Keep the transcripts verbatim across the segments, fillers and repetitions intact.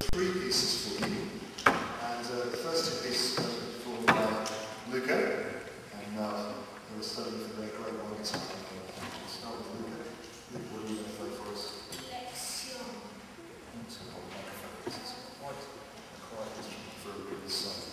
three pieces for you. And uh, the first two pieces are performed by Luca, and uh, they were studying for their grade one exam. We'll start with Luca. Luca, what are you going to play for us? Lección. It's a whole microphone. It's quite a quiet instrument for a group this size.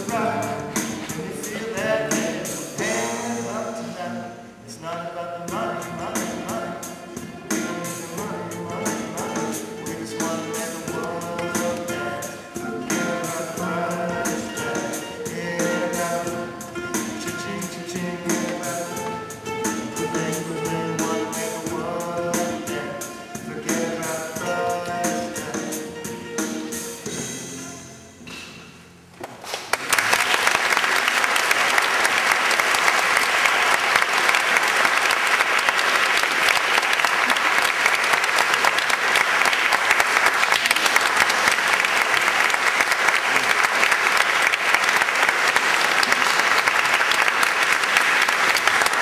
It's not about the money.